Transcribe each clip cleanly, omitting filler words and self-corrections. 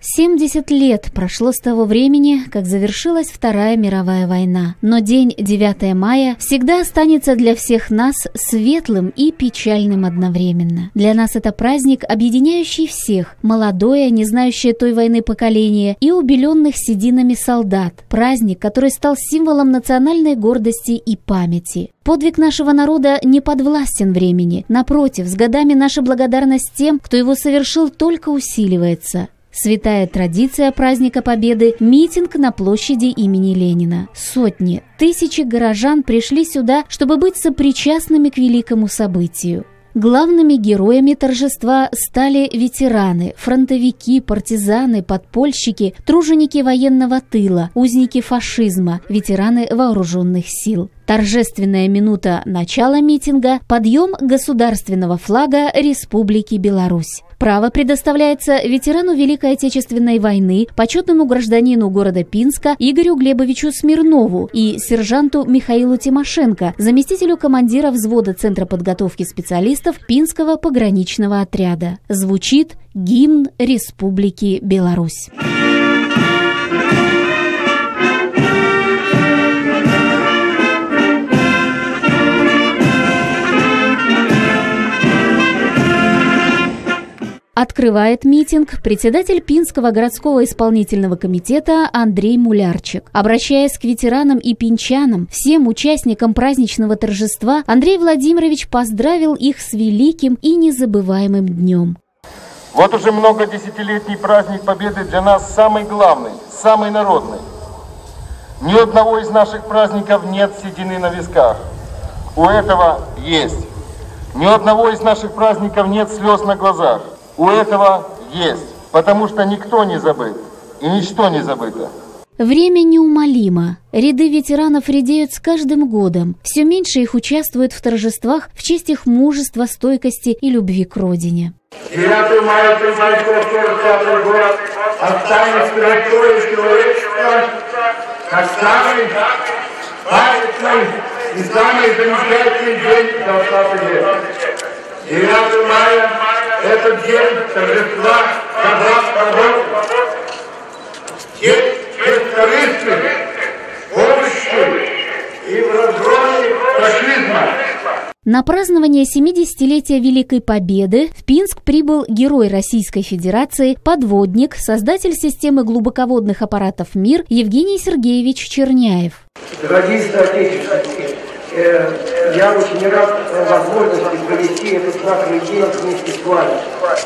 70 лет прошло с того времени, как завершилась Вторая мировая война. Но день 9 мая всегда останется для всех нас светлым и печальным одновременно. Для нас это праздник, объединяющий всех: молодое, не знающее той войны поколение, и убеленных сединами солдат. Праздник, который стал символом национальной гордости и памяти. Подвиг нашего народа не подвластен времени. Напротив, с годами наша благодарность тем, кто его совершил, только усиливается. Святая традиция праздника Победы – митинг на площади имени Ленина. Сотни, тысячи горожан пришли сюда, чтобы быть сопричастными к великому событию. Главными героями торжества стали ветераны, фронтовики, партизаны, подпольщики, труженики военного тыла, узники фашизма, ветераны вооруженных сил. Торжественная минута начала митинга – подъем государственного флага Республики Беларусь. Право предоставляется ветерану Великой Отечественной войны, почетному гражданину города Пинска Игорю Глебовичу Смирнову и сержанту Михаилу Тимошенко, заместителю командира взвода Центра подготовки специалистов Пинского пограничного отряда. Звучит гимн Республики Беларусь. Открывает митинг председатель Пинского городского исполнительного комитета Андрей Мулярчик. Обращаясь к ветеранам и пинчанам, всем участникам праздничного торжества, Андрей Владимирович поздравил их с великим и незабываемым днем. Вот уже многодесятилетний праздник Победы для нас самый главный, самый народный. Ни одного из наших праздников нет седины на висках. У этого есть. Ни одного из наших праздников нет слез на глазах. У этого есть, потому что никто не забыт и ничто не забыто. Время неумолимо. Ряды ветеранов редеют с каждым годом. Все меньше их участвует в торжествах в честь их мужества, стойкости и любви к родине. 9 мая 1945 год останется в истории человечества как самый памятный и самый замечательный день за 20 лет. 9 мая – это день торжества добра, свободы, день бескорыстной помощи и в разгроме фашизма. На празднование 70-летия Великой Победы в Пинск прибыл герой Российской Федерации, подводник, создатель системы глубоководных аппаратов «Мир» Евгений Сергеевич Черняев. Дорогие соотечественники, я очень рад возможности провести этот знакомый день вместе с вами.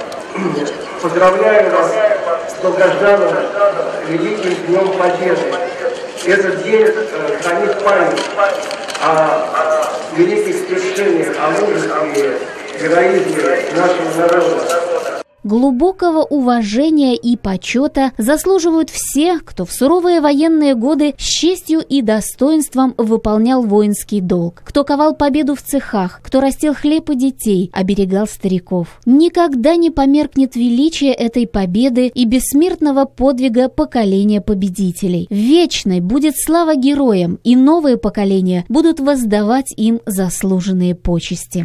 Поздравляю вас с долгожданным Великим Днем Победы. Этот день хранит память о великих свершениях, о мужестве, героизме нашего народа. Глубокого уважения и почета заслуживают все, кто в суровые военные годы с честью и достоинством выполнял воинский долг, кто ковал победу в цехах, кто растил хлеб и детей, оберегал стариков. Никогда не померкнет величие этой победы и бессмертного подвига поколения победителей. Вечной будет слава героям, и новые поколения будут воздавать им заслуженные почести.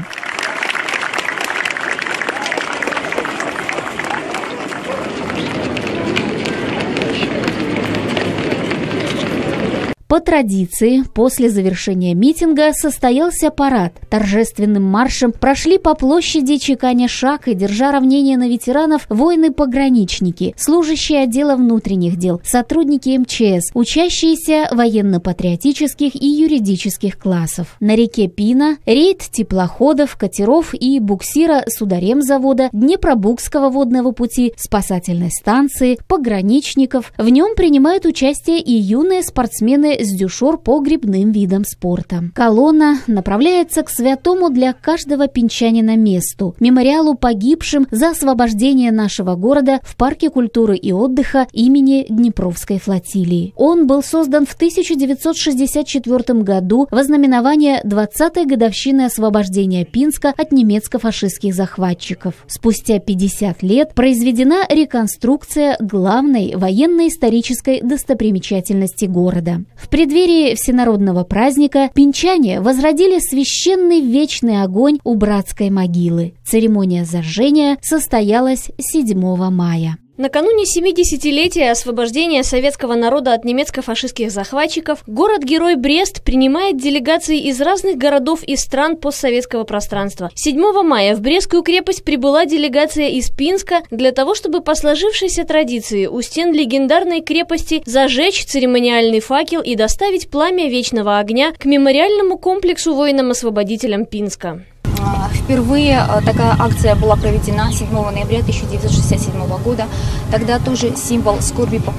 По традиции, после завершения митинга состоялся парад. Торжественным маршем прошли по площади, чеканя шаг и держа равнение на ветеранов, воины-пограничники, служащие отдела внутренних дел, сотрудники МЧС, учащиеся военно-патриотических и юридических классов. На реке Пина рейд теплоходов, катеров и буксира судоремзавода, Днепробукского водного пути, спасательной станции, пограничников. В нем принимают участие и юные спортсмены с дюшор по гребным видам спорта. Колонна направляется к святому для каждого пинчанина месту – мемориалу погибшим за освобождение нашего города в Парке культуры и отдыха имени Днепровской флотилии. Он был создан в 1964 году во знаменование 20-й годовщины освобождения Пинска от немецко-фашистских захватчиков. Спустя 50 лет произведена реконструкция главной военно-исторической достопримечательности города. В преддверии всенародного праздника пинчане возродили священный вечный огонь у братской могилы. Церемония зажжения состоялась 7 мая. Накануне 70-летия освобождения советского народа от немецко-фашистских захватчиков город-герой Брест принимает делегации из разных городов и стран постсоветского пространства. 7 мая в Брестскую крепость прибыла делегация из Пинска для того, чтобы по сложившейся традиции у стен легендарной крепости зажечь церемониальный факел и доставить пламя вечного огня к мемориальному комплексу воинам-освободителям Пинска. Впервые такая акция была проведена 7 ноября 1967 года. Тогда тоже символ скорби по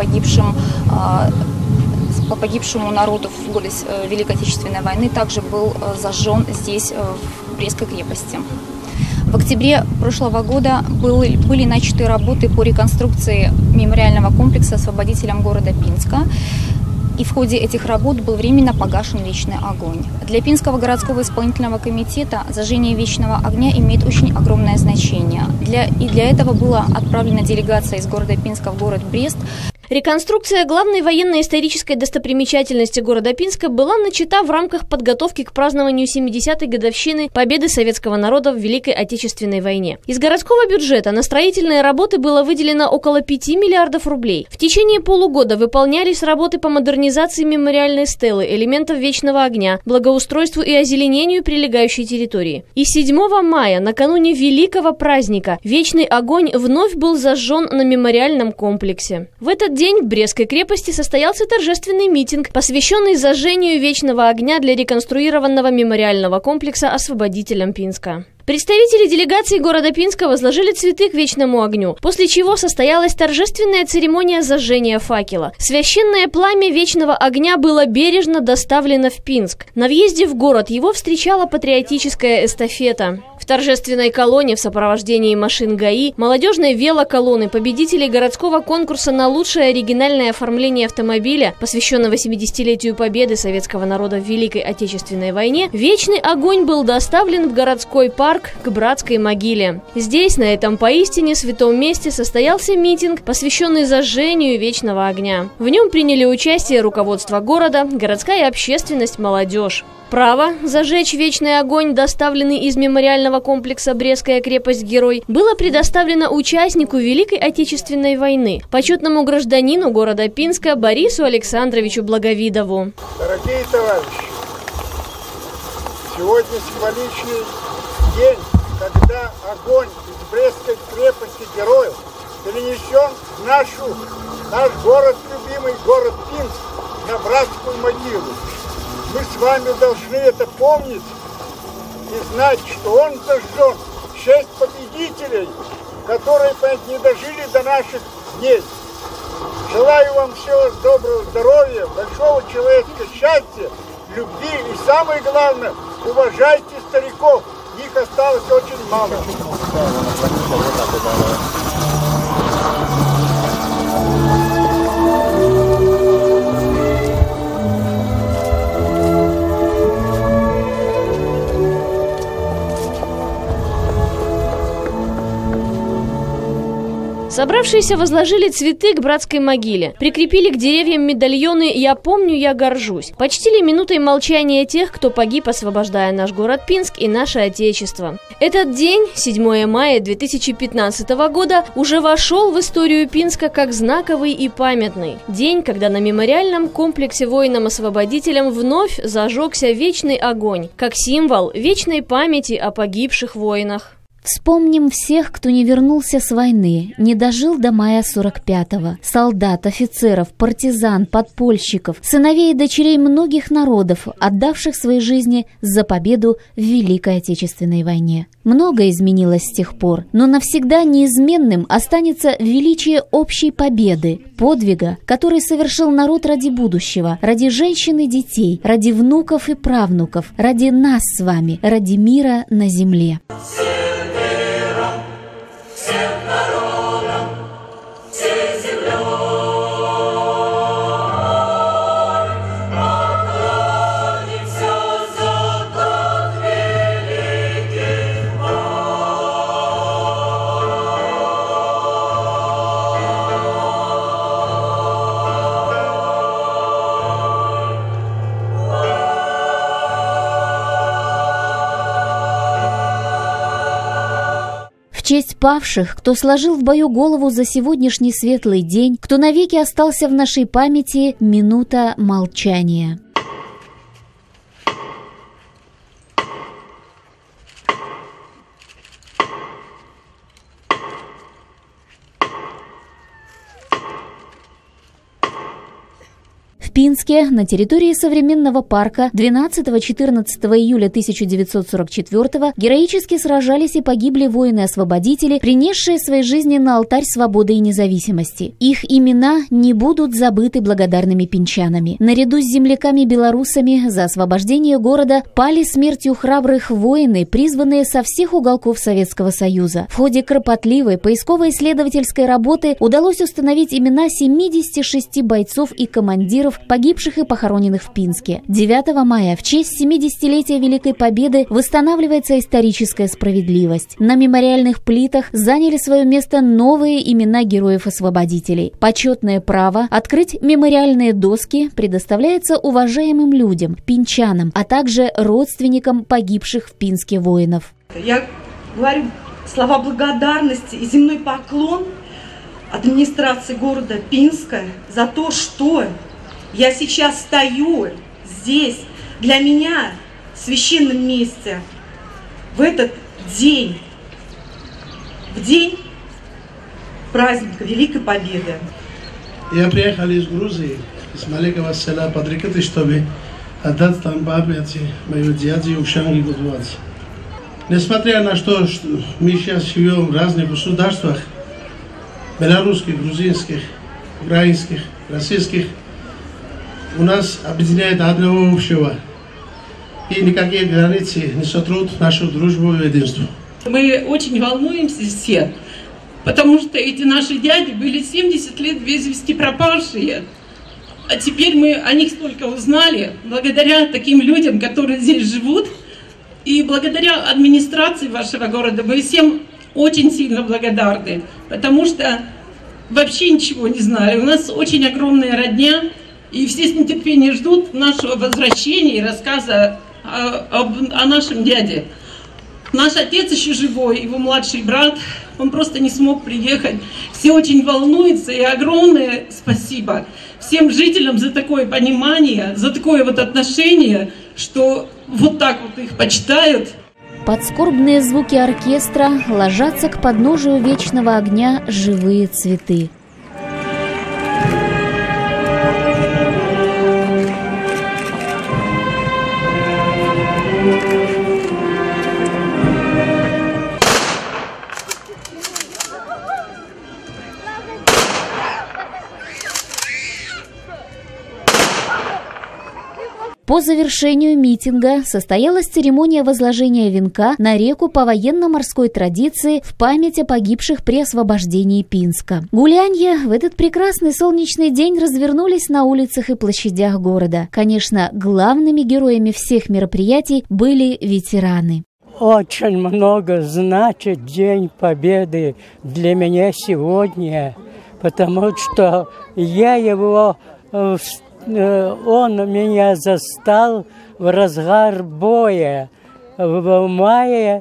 погибшему народу в годы Великой Отечественной войны также был зажжен здесь, в Брестской крепости. В октябре прошлого года были начаты работы по реконструкции мемориального комплекса освободителям города Пинска. И в ходе этих работ был временно погашен вечный огонь. Для Пинского городского исполнительного комитета зажжение вечного огня имеет очень огромное значение. Для этого была отправлена делегация из города Пинска в город Брест. Реконструкция главной военно-исторической достопримечательности города Пинска была начата в рамках подготовки к празднованию 70-й годовщины победы советского народа в Великой Отечественной войне. Из городского бюджета на строительные работы было выделено около 5 миллиардов рублей. В течение полугода выполнялись работы по модернизации мемориальной стелы, элементов вечного огня, благоустройству и озеленению прилегающей территории. И 7 мая, накануне великого праздника, вечный огонь вновь был зажжен на мемориальном комплексе. В этот день в Брестской крепости состоялся торжественный митинг, посвященный зажжению вечного огня для реконструированного мемориального комплекса освободителям Пинска. Представители делегации города Пинска возложили цветы к вечному огню, после чего состоялась торжественная церемония зажжения факела. Священное пламя вечного огня было бережно доставлено в Пинск. На въезде в город его встречала патриотическая эстафета. В торжественной колонне в сопровождении машин ГАИ, молодежной велоколонны, победителей городского конкурса на лучшее оригинальное оформление автомобиля, посвященного 70-летию победы советского народа в Великой Отечественной войне, вечный огонь был доставлен в городской парк к братской могиле. Здесь, на этом поистине святом месте, состоялся митинг, посвященный зажжению вечного огня. В нем приняли участие руководство города, городская общественность, молодежь. Право зажечь вечный огонь, доставленный из мемориального комплекса «Брестская крепость-герой», было предоставлено участнику Великой Отечественной войны, почетному гражданину города Пинска Борису Александровичу Благовидову. Дорогие товарищи, сегодня символичный день, когда огонь из Брестской крепости-героев перенесен в наш город, любимый город Пинск, на братскую могилу. Мы с вами должны это помнить и знать, что он зажжен в честь победителей, которые не дожили до наших дней. Желаю вам всего доброго здоровья, большого человеческого счастья, любви и, самое главное, уважайте стариков. Их осталось очень мало. Собравшиеся возложили цветы к братской могиле, прикрепили к деревьям медальоны «Я помню, я горжусь», почтили минутой молчания тех, кто погиб, освобождая наш город Пинск и наше Отечество. Этот день, 7 мая 2015 года, уже вошел в историю Пинска как знаковый и памятный. День, когда на мемориальном комплексе воинам-освободителям вновь зажегся вечный огонь, как символ вечной памяти о погибших воинах. Вспомним всех, кто не вернулся с войны, не дожил до мая 45-го. Солдат, офицеров, партизан, подпольщиков, сыновей и дочерей многих народов, отдавших свои жизни за победу в Великой Отечественной войне. Многое изменилось с тех пор, но навсегда неизменным останется величие общей победы, подвига, который совершил народ ради будущего, ради женщин и детей, ради внуков и правнуков, ради нас с вами, ради мира на земле. честь павших, кто сложил в бою голову за сегодняшний светлый день, кто навеки остался в нашей памяти, минута молчания. В Пинске, на территории современного парка, 12-14 июля 1944 героически сражались и погибли воины-освободители, принесшие свои жизни на алтарь свободы и независимости. Их имена не будут забыты благодарными пинчанами. Наряду с земляками-белорусами за освобождение города пали смертью храбрых воины, призванные со всех уголков Советского Союза. В ходе кропотливой поисково-исследовательской работы удалось установить имена 76 бойцов и командиров, погибших и похороненных в Пинске. 9 мая в честь 70-летия Великой Победы восстанавливается историческая справедливость. На мемориальных плитах заняли свое место новые имена героев-освободителей. Почетное право открыть мемориальные доски предоставляется уважаемым людям, пинчанам, а также родственникам погибших в Пинске воинов. Я говорю слова благодарности и земной поклон администрации города Пинска за то, что я сейчас стою здесь, для меня, в священном месте, в этот день, в день праздника Великой Победы. Я приехал из Грузии, из маленького села Падрикаты, чтобы отдать там памяти моего дяди Ушанги Гудвадзе. Несмотря на то, что мы сейчас живем в разных государствах, белорусских, грузинских, украинских, российских, у нас объединяет одного общего. И никакие границы не сотрут нашу дружбу и единство. Мы очень волнуемся все, потому что эти наши дяди были 70 лет без вести пропавшие. А теперь мы о них столько узнали, благодаря таким людям, которые здесь живут. И благодаря администрации вашего города мы всем очень сильно благодарны, потому что вообще ничего не знали. У нас очень огромная родня. И все с нетерпением ждут нашего возвращения и рассказа о нашем дяде. Наш отец еще живой, его младший брат, он просто не смог приехать. Все очень волнуются, и огромное спасибо всем жителям за такое понимание, за такое вот отношение, что вот так вот их почитают. Под скорбные звуки оркестра ложатся к подножию вечного огня живые цветы. По завершению митинга состоялась церемония возложения венка на реку по военно-морской традиции в память о погибших при освобождении Пинска. Гулянья в этот прекрасный солнечный день развернулись на улицах и площадях города. Конечно, главными героями всех мероприятий были ветераны. Очень много значит День Победы для меня сегодня, потому что я его он меня застал в разгар боя в мае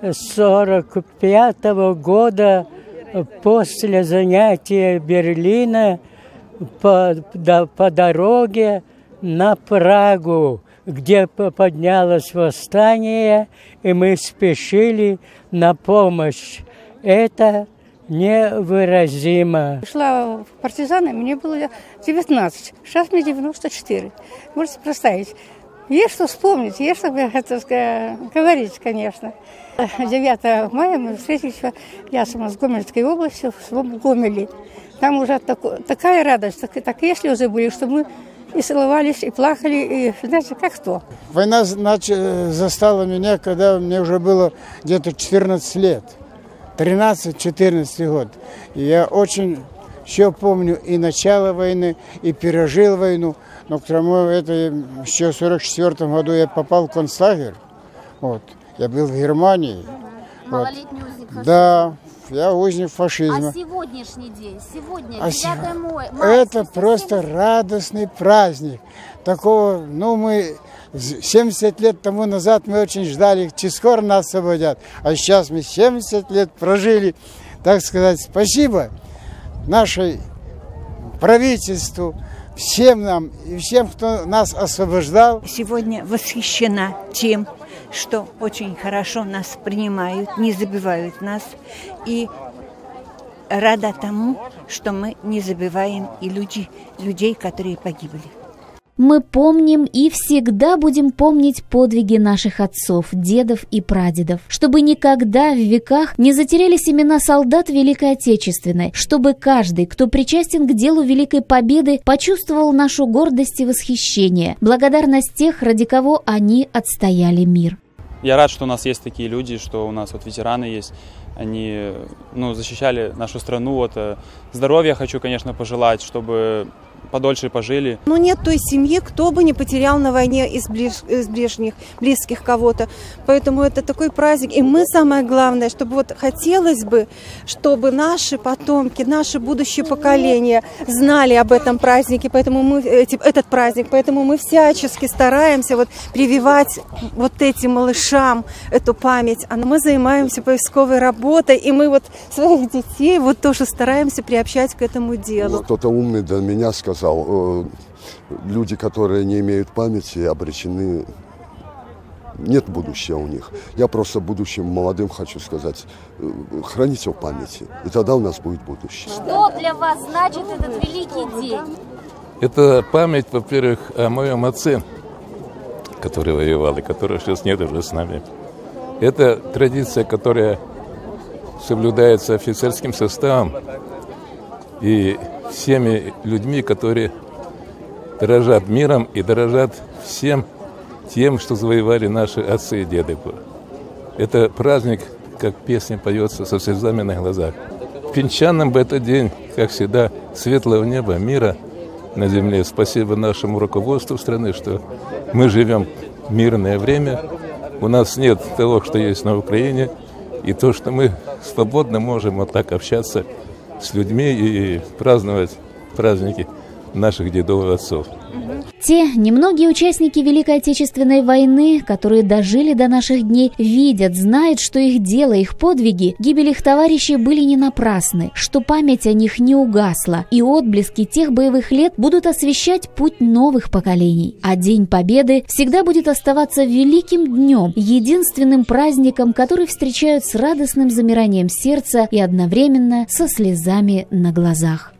1945 года после занятия Берлина по дороге на Прагу, где поднялось восстание, и мы спешили на помощь. Это невыразимо. Шла в партизаны, мне было 19, сейчас мне 94. Можете представить. Есть что вспомнить, есть что говорить, конечно. 9 мая мы встретились, я сама с Гомельской области, в Гомеле. Там уже такая радость, такие слезы были, что мы и целовались, и плакали, и, знаете, как то. Война застала меня, когда мне уже было где-то 14 лет. 13-14 год. И я очень еще помню и начало войны, и пережил войну. Но к тому, это еще в 1944 году я попал в концлагерь. Вот. Я был в Германии. Малолетний узник. Да, я узник фашизма. А сегодняшний день, сегодня, 9 мая. Это просто радостный праздник. Такого, ну, мы 70 лет тому назад мы очень ждали, скоро нас освободят. А сейчас мы 70 лет прожили. Так сказать, спасибо нашей правительству, всем нам и всем, кто нас освобождал. Сегодня восхищена тем, что очень хорошо нас принимают, не забывают нас. И рада тому, что мы не забываем и людей, которые погибли. Мы помним и всегда будем помнить подвиги наших отцов, дедов и прадедов, чтобы никогда в веках не затерялись имена солдат Великой Отечественной, чтобы каждый, кто причастен к делу Великой Победы, почувствовал нашу гордость и восхищение, благодарность тех, ради кого они отстояли мир. Я рад, что у нас есть такие люди, что у нас вот ветераны есть. Они защищали нашу страну. Вот, здоровья хочу, конечно, пожелать, чтобы подольше пожили. Но нет той семьи, кто бы не потерял на войне из близких кого-то. Поэтому это такой праздник. И мы, самое главное, чтобы вот хотелось бы, чтобы наши потомки, наши будущие поколения знали об этом празднике, поэтому этот праздник. Поэтому мы всячески стараемся вот прививать вот этим малышам эту память. А мы занимаемся поисковой работой, и мы вот своих детей вот тоже стараемся приобщать к этому делу. Кто-то умный до меня сказал, люди, которые не имеют памяти, обречены, нет будущего у них. Я просто будущим молодым хочу сказать, храните в памяти, и тогда у нас будет будущее. Что для вас значит этот великий день? Это память, во-первых, о моем отце, который воевал и которого сейчас нет уже с нами. Это традиция, которая соблюдается офицерским составом и всеми людьми, которые дорожат миром и дорожат всем тем, что завоевали наши отцы и деды. Это праздник, как песня поется, со слезами на глазах. Пинчанам в этот день, как всегда, светлого неба, мира на земле. Спасибо нашему руководству страны, что мы живем в мирное время. У нас нет того, что есть на Украине, и то, что мы свободно можем вот так общаться с людьми и праздновать праздники наших дедов и отцов. Те немногие участники Великой Отечественной войны, которые дожили до наших дней, видят, знают, что их дело, их подвиги, гибель их товарищей были не напрасны, что память о них не угасла, и отблески тех боевых лет будут освещать путь новых поколений. А День Победы всегда будет оставаться великим днем, единственным праздником, который встречают с радостным замиранием сердца и одновременно со слезами на глазах.